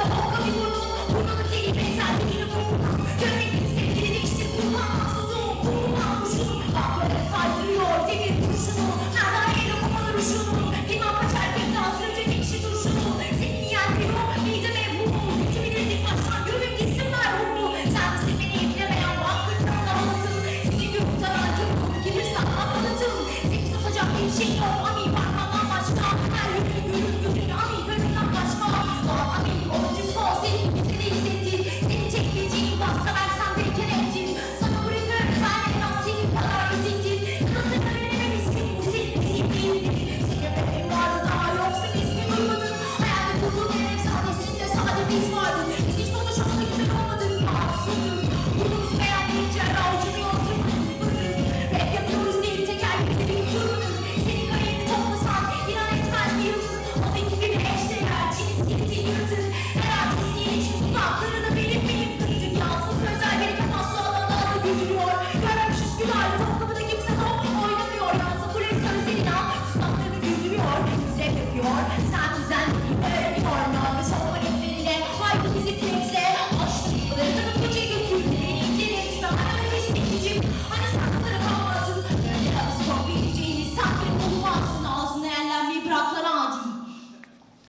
da bokka bir burnun. Burnunun teki benzer tekini burnun. Görmektin sevgili değiştir kurban mahsusum. Kurban kuşum. Bak böyle saydırıyor demir kurşunu. Nereden eyle kumalı ruşunu. Liman kaçar kekten sürücü ekşi turşunu. Senin yenmiyor mideme bu. Bitibilirdik baştan görün gitsin merhumu. Sen misin beni evlemeyen baktırdan da halatın. Seni bir kurtaran yıldım gelirsen anlatın. Seni satacak bir şey yok ami parmağından başka. Her yönünü görür gözünü ami bölümden başka. Lan ami olunca son senin bizi de izlettir. Seni çekmeyeceğin basta versen de kenettir. Sana bırakır sen en az senin kadar eziktir. Nasıl öğrenememişsin bu senin bizim değildir. Senin bebeğin vardı daha yoksa ismi duymadın. Hayalde kurduğun en efsanesinde sade biz vardık. Biz hiç konuşamadık güzel olmadık. Mahsur.